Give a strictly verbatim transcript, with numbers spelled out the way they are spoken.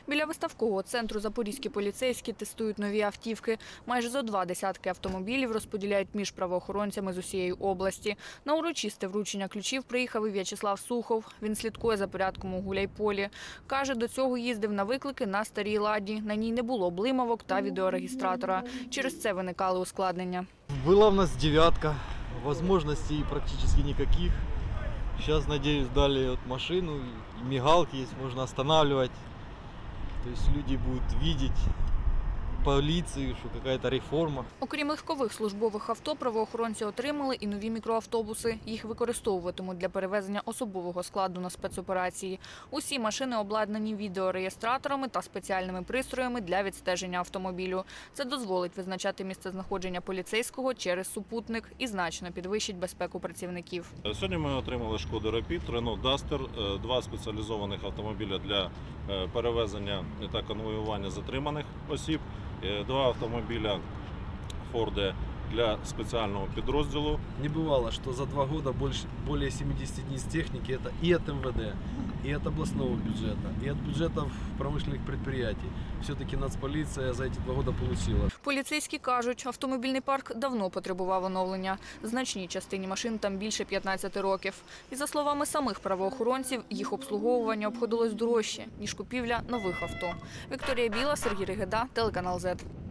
Біля виставкового центру запорізькі поліцейські тестують нові автівки. Майже зо два десятки автомобілів розподіляють між правоохоронцями з усієї області. На урочисте вручення ключів приїхав і В'ячеслав Сухов. Він слідкує за порядком у Гуляйполі. Каже, до цього їздив на виклики на старій «Ладі». На ній не було блимавок та відеорегістратора. Через це виникали ускладнення. Була в нас дев'ятка, можливостей практично ніяких. Зараз, надіюсь, далі от машину, мигалки є, можна останавливати. То есть люди будут видеть поліцію, що якась реформа. Окрім легкових службових авто, правоохоронці отримали і нові мікроавтобуси. Їх використовуватимуть для перевезення особового складу на спецоперації. Усі машини обладнані відеореєстраторами та спеціальними пристроями для відстеження автомобілю. Це дозволить визначати місцезнаходження поліцейського через супутник і значно підвищить безпеку працівників. Сьогодні ми отримали Шкоду Рапід, Рено Дастер, два спеціалізованих автомобіля для перевезення та конвоювання затриманих осіб, два автомобіля Форди для специального підрозділу. Не бывало, что за два года больше, более семидесяти единиц техники это и от эм вэ дэ, и от областного бюджета, и от бюджетов промышленных предприятий. Все-таки Нацполиция за эти два года получила. Поліцейські кажуть, автомобільний парк давно потребував оновлення. Значній частині машин там більше п'ятнадцяти років. І за словами самих правоохоронців, їх обслуговування обходилось дорожче, ніж купівля нових авто. Вікторія Біла, Сергій Ригеда, телеканал зет.